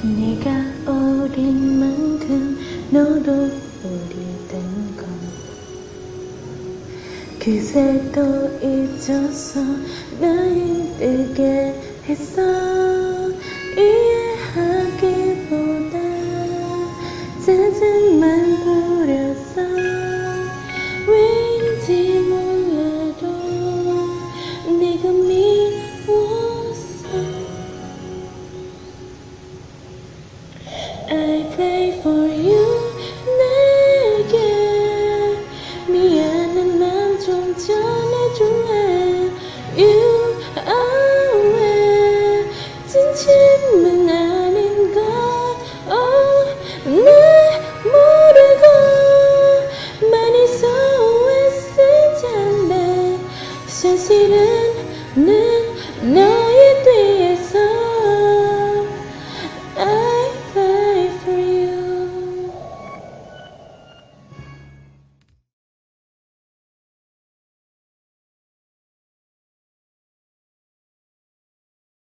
네가 어린 만큼 너도 어리던 건 그새도 잊어서 나 힘들게 했어. 이해하기보다 짜증만 부렸어. 왠지 몰라도 네가 미웠어. I pray for you. 내게 미안한 맘 좀 전해줄래. You are 진심은 아닌 걸. 날 모르고 많이 소외했을 텐데 사실은 난 너의